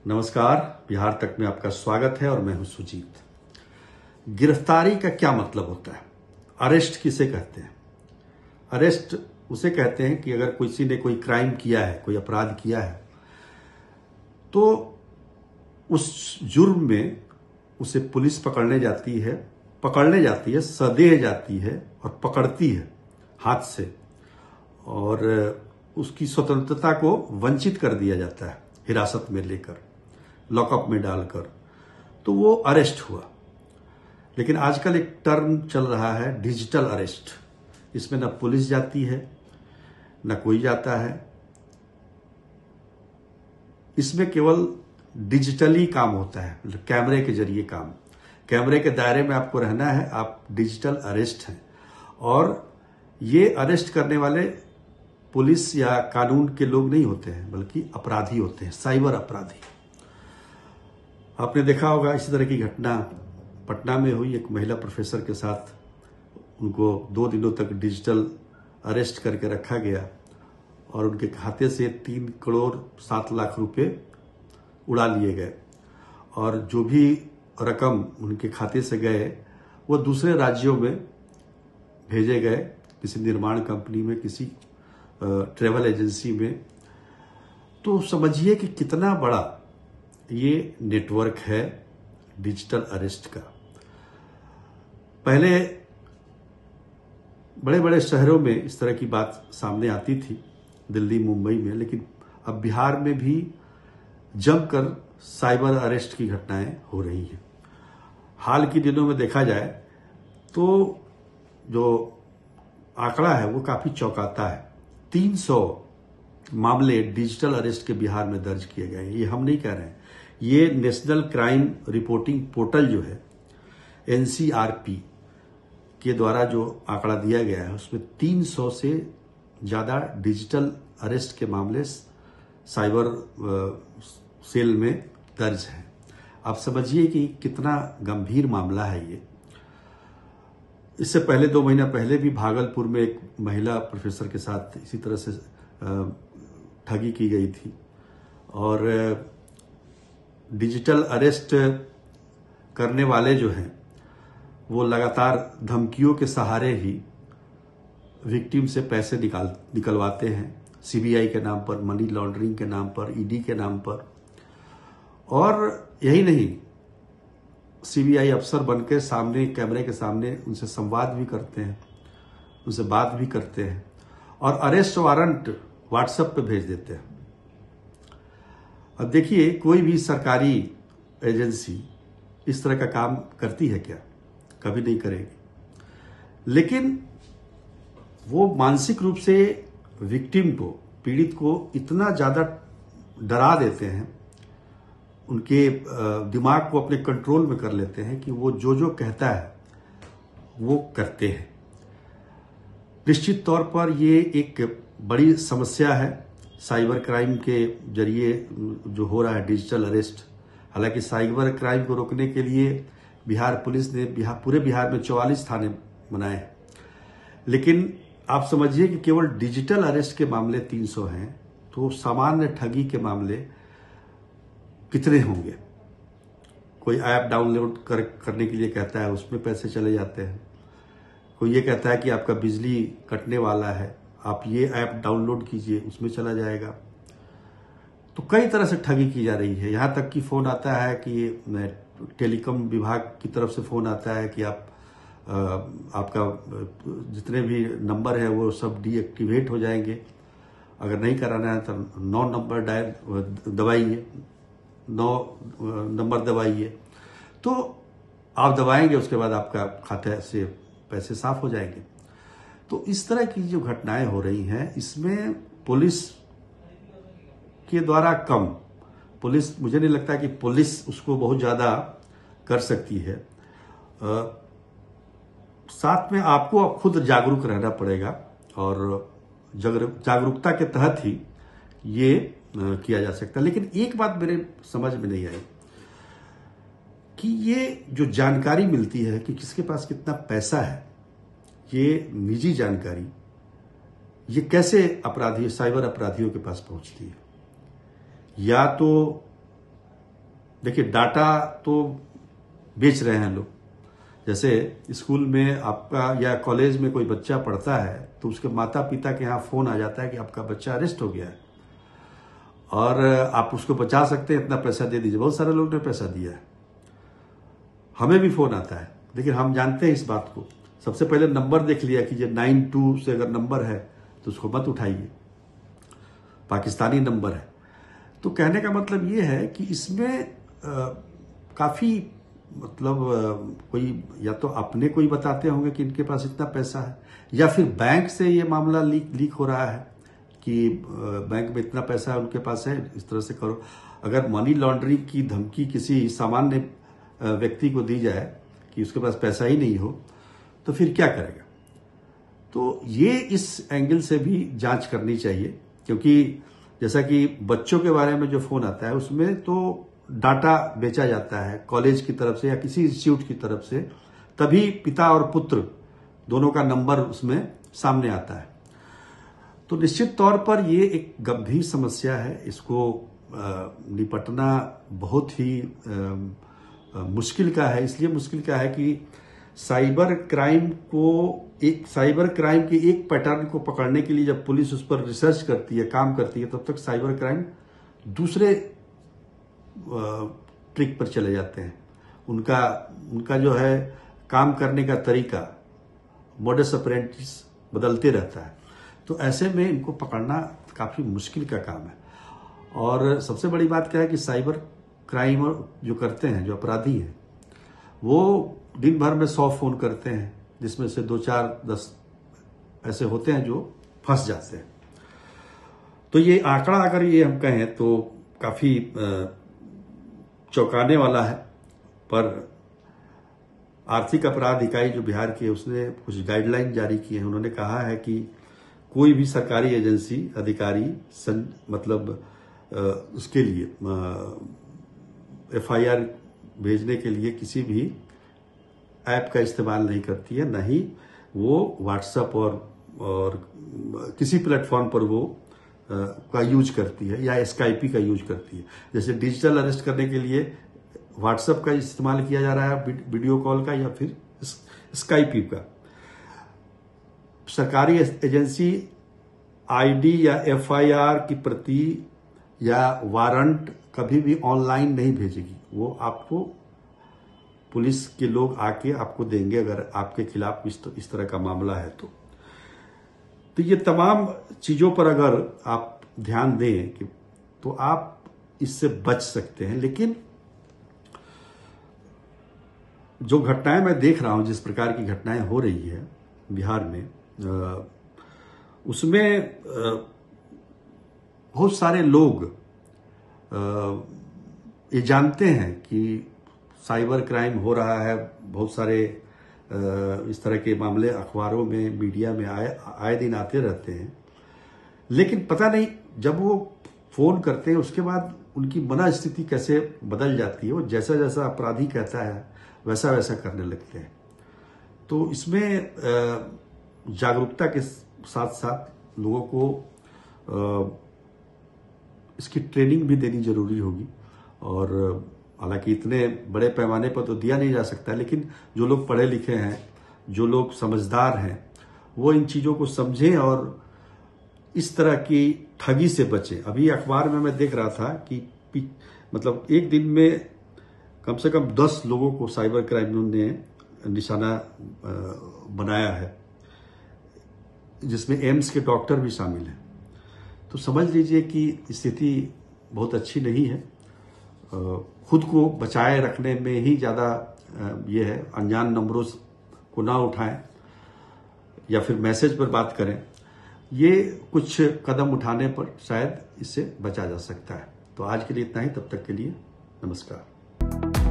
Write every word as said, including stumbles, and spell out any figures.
नमस्कार, बिहार तक में आपका स्वागत है और मैं हूं सुजीत। गिरफ्तारी का क्या मतलब होता है? अरेस्ट किसे कहते हैं? अरेस्ट उसे कहते हैं कि अगर किसी ने कोई क्राइम किया है, कोई अपराध किया है, तो उस जुर्म में उसे पुलिस पकड़ने जाती है पकड़ने जाती है सदेह जाती है और पकड़ती है हाथ से, और उसकी स्वतंत्रता को वंचित कर दिया जाता है, हिरासत में लेकर, लॉकअप में डालकर, तो वो अरेस्ट हुआ। लेकिन आजकल एक टर्म चल रहा है डिजिटल अरेस्ट। इसमें न पुलिस जाती है न कोई जाता है, इसमें केवल डिजिटली काम होता है, कैमरे के जरिए काम। कैमरे के दायरे में आपको रहना है, आप डिजिटल अरेस्ट हैं। और ये अरेस्ट करने वाले पुलिस या कानून के लोग नहीं होते हैं, बल्कि अपराधी होते हैं, साइबर अपराधी। आपने देखा होगा इसी तरह की घटना पटना में हुई। एक महिला प्रोफेसर के साथ उनको दो दिनों तक डिजिटल अरेस्ट करके रखा गया और उनके खाते से तीन करोड़ सात लाख रुपए उड़ा लिए गए, और जो भी रकम उनके खाते से गए वो दूसरे राज्यों में भेजे गए, किसी निर्माण कंपनी में, किसी ट्रैवल एजेंसी में। तो समझिए कि कितना बड़ा ये नेटवर्क है डिजिटल अरेस्ट का। पहले बड़े बड़े शहरों में इस तरह की बात सामने आती थी, दिल्ली, मुंबई में, लेकिन अब बिहार में भी जमकर साइबर अरेस्ट की घटनाएं हो रही हैं। हाल के दिनों में देखा जाए तो जो आंकड़ा है वो काफी चौंकाता है। तीन सौ मामले डिजिटल अरेस्ट के बिहार में दर्ज किए गए हैं। ये हम नहीं कह रहे हैं, ये नेशनल क्राइम रिपोर्टिंग पोर्टल जो है एन सी आर पी के द्वारा जो आंकड़ा दिया गया है, उसमें तीन सौ से ज्यादा डिजिटल अरेस्ट के मामले साइबर सेल में दर्ज है। आप समझिए कि कितना गंभीर मामला है ये। इससे पहले दो महीना पहले भी भागलपुर में एक महिला प्रोफेसर के साथ इसी तरह से ठगी की गई थी, और डिजिटल अरेस्ट करने वाले जो हैं वो लगातार धमकियों के सहारे ही विक्टिम से पैसे निकाल निकलवाते हैं, सी बी आई के नाम पर, मनी लॉन्ड्रिंग के नाम पर, ई डी के नाम पर। और यही नहीं, सी बी आई अफसर बनकर सामने, कैमरे के सामने उनसे संवाद भी करते हैं, उनसे बात भी करते हैं, और अरेस्ट वारंट व्हाट्सएप पे भेज देते हैं। अब देखिए, कोई भी सरकारी एजेंसी इस तरह का काम करती है क्या? कभी नहीं करेगी। लेकिन वो मानसिक रूप से विक्टिम को, पीड़ित को इतना ज्यादा डरा देते हैं, उनके दिमाग को अपने कंट्रोल में कर लेते हैं कि वो जो जो कहता है वो करते हैं। निश्चित तौर पर ये एक बड़ी समस्या है साइबर क्राइम के जरिए जो हो रहा है डिजिटल अरेस्ट। हालांकि साइबर क्राइम को रोकने के लिए बिहार पुलिस ने बिहार पूरे बिहार में चौवालीस थाने बनाए हैं, लेकिन आप समझिए कि केवल डिजिटल अरेस्ट के मामले तीन सौ हैं, तो सामान्य ठगी के मामले कितने होंगे? कोई ऐप डाउनलोड कर, करने के लिए कहता है, उसमें पैसे चले जाते हैं। कोई ये कहता है कि आपका बिजली कटने वाला है, आप ये ऐप डाउनलोड कीजिए, उसमें चला जाएगा। तो कई तरह से ठगी की जा रही है। यहाँ तक कि फोन आता है कि टेलीकॉम विभाग की तरफ से फोन आता है कि आप आपका जितने भी नंबर है वो सब डीएक्टिवेट हो जाएंगे, अगर नहीं कराना है तो नौ नंबर डायल दबाइए, नौ नंबर दबाइए, तो आप दबाएंगे, उसके बाद आपका खाते से पैसे साफ हो जाएंगे। तो इस तरह की जो घटनाएं हो रही हैं, इसमें पुलिस के द्वारा कम, पुलिस, मुझे नहीं लगता कि पुलिस उसको बहुत ज्यादा कर सकती है। आ, साथ में आपको अब खुद जागरूक रहना पड़ेगा, और जागरूकता के तहत ही ये किया जा सकता है। लेकिन एक बात मेरे समझ में नहीं आई कि ये जो जानकारी मिलती है कि किसके पास कितना पैसा है, ये निजी जानकारी, ये कैसे अपराधी, साइबर अपराधियों के पास पहुंचती है? या तो देखिए, डाटा तो बेच रहे हैं लोग। जैसे स्कूल में आपका या कॉलेज में कोई बच्चा पढ़ता है तो उसके माता पिता के यहाँ फोन आ जाता है कि आपका बच्चा अरेस्ट हो गया है और आप उसको बचा सकते हैं, इतना पैसा दे दीजिए। बहुत सारे लोग ने पैसा दिया है। हमें भी फोन आता है, लेकिन हम जानते हैं इस बात को। सबसे पहले नंबर देख लिया कि ये नाइन टू से अगर नंबर है तो उसको मत उठाइए, पाकिस्तानी नंबर है। तो कहने का मतलब ये है कि इसमें आ, काफी मतलब आ, कोई या तो अपने कोई बताते होंगे कि इनके पास इतना पैसा है, या फिर बैंक से ये मामला लीक लीक हो रहा है कि बैंक में इतना पैसा है उनके पास है, इस तरह से करो। अगर मनी लॉन्ड्रिंग की धमकी किसी सामान्य व्यक्ति को दी जाए कि उसके पास पैसा ही नहीं हो तो फिर क्या करेगा? तो ये इस एंगल से भी जांच करनी चाहिए, क्योंकि जैसा कि बच्चों के बारे में जो फोन आता है उसमें तो डाटा बेचा जाता है कॉलेज की तरफ से या किसी इंस्टीट्यूट की तरफ से, तभी पिता और पुत्र दोनों का नंबर उसमें सामने आता है। तो निश्चित तौर पर ये एक गंभीर समस्या है। इसको निपटना बहुत ही आ, मुश्किल का है। इसलिए मुश्किल का है कि साइबर क्राइम को एक साइबर क्राइम के एक पैटर्न को पकड़ने के लिए जब पुलिस उस पर रिसर्च करती है, काम करती है, तब तक साइबर क्राइम दूसरे ट्रिक पर चले जाते हैं। उनका उनका जो है काम करने का तरीका, मोडस ऑपरेंडी बदलते रहता है। तो ऐसे में इनको पकड़ना काफी मुश्किल का काम है। और सबसे बड़ी बात क्या है कि साइबर क्राइम जो करते हैं, जो अपराधी हैं, वो दिन भर में सौ फोन करते हैं, जिसमें से दो चार दस ऐसे होते हैं जो फंस जाते हैं। तो ये आंकड़ा अगर ये हम कहें तो काफी चौंकाने वाला है। पर आर्थिक अपराध इकाई जो बिहार की है उसने कुछ गाइडलाइन जारी की है। उन्होंने कहा है कि कोई भी सरकारी एजेंसी अधिकारी सं, मतलब आ, उसके लिए एफ आई आर भेजने के लिए किसी भी ऐप का इस्तेमाल नहीं करती है, न ही वो व्हाट्सएप और और किसी प्लेटफॉर्म पर वो आ, का यूज करती है या स्काइपी का यूज करती है। जैसे डिजिटल अरेस्ट करने के लिए व्हाट्सएप का इस्तेमाल किया जा रहा है, वीडियो कॉल का, या फिर स्काइपी का। सरकारी एजेंसी आईडी या एफ आई आर की प्रति या वारंट कभी भी ऑनलाइन नहीं भेजेगी। वो आपको पुलिस के लोग आके आपको देंगे अगर आपके खिलाफ इस, इस तरह का मामला है तो। तो ये तमाम चीजों पर अगर आप ध्यान दें कि तो आप इससे बच सकते हैं। लेकिन जो घटनाएं मैं देख रहा हूं, जिस प्रकार की घटनाएं हो रही है बिहार में, उसमें बहुत सारे लोग ये जानते हैं कि साइबर क्राइम हो रहा है। बहुत सारे इस तरह के मामले अखबारों में, मीडिया में आए आए दिन आते रहते हैं, लेकिन पता नहीं जब वो फोन करते हैं उसके बाद उनकी मनस्थिति कैसे बदल जाती है। वो जैसा जैसा अपराधी कहता है वैसा वैसा करने लगते हैं। तो इसमें जागरूकता के साथ साथ लोगों को इसकी ट्रेनिंग भी देनी जरूरी होगी। और हालांकि इतने बड़े पैमाने पर तो दिया नहीं जा सकता, लेकिन जो लोग पढ़े लिखे हैं, जो लोग समझदार हैं, वो इन चीज़ों को समझें और इस तरह की ठगी से बचें। अभी अखबार में मैं देख रहा था कि मतलब एक दिन में कम से कम दस लोगों को साइबर क्राइम ने निशाना बनाया है, जिसमें एम्स के डॉक्टर भी शामिल हैं। तो समझ लीजिए कि स्थिति बहुत अच्छी नहीं है। खुद को बचाए रखने में ही ज़्यादा ये है। अनजान नंबरों को ना उठाएं या फिर मैसेज पर बात करें। ये कुछ कदम उठाने पर शायद इससे बचा जा सकता है। तो आज के लिए इतना ही। तब तक के लिए नमस्कार।